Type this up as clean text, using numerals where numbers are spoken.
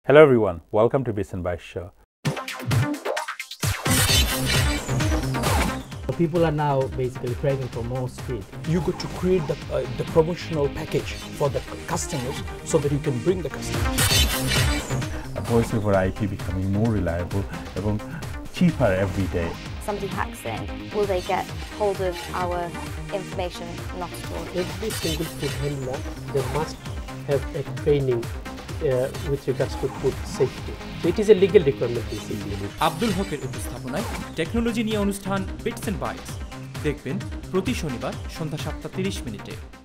Hello everyone, welcome to Bits and Bytes Show. People are now basically craving for more speed. You got to create the promotional package for the customers so that you can bring the customers. Voice over IP becoming more reliable and cheaper every day. Somebody hacks in, will they get hold of our information? Not at all. Every single food handler, they must have a training with regards to food safety. So it is a legal requirement basically. Abdul হকের উপস্থাপনায় technology নিয়ে অনুষ্ঠান bits and bytes দেখবেন প্রতি শনিবার সন্ধ্যা ৭:৩০ মিনিটে।